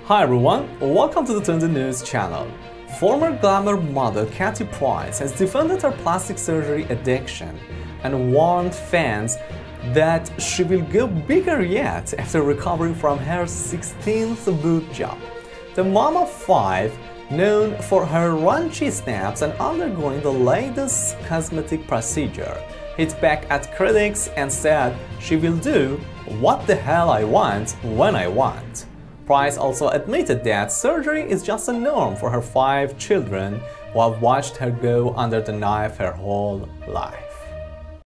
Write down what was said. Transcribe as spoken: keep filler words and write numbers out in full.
Hi everyone, welcome to the Trending News channel. Former glamour model Katy Price has defended her plastic surgery addiction and warned fans that she will go bigger yet after recovering from her sixteenth boob job. The mom of five, known for her raunchy snaps and undergoing the latest cosmetic procedure, hit back at critics and said she will do what the hell I want when I want. Price also admitted that surgery is just a norm for her five children who have watched her go under the knife her whole life.